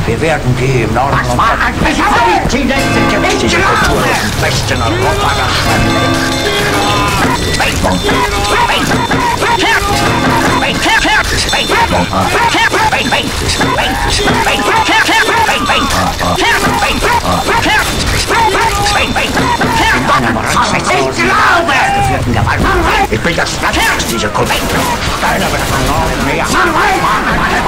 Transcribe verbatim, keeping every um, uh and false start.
Wir werden die im Norden Das war ein Bescheid! Sie nennt sich gewichtige Kultur im besten Europa Ich bin das Platz, diese Kultur. Steine wird von Norden mehr.